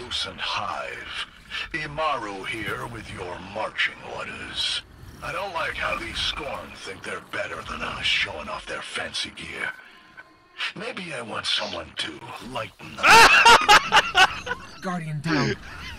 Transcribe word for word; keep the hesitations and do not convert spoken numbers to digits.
translucent hive. Imaru here with your marching orders. I don't like how these Scorn think they're better than us, showing off their fancy gear. Maybe I want someone to lighten them. Guardian down.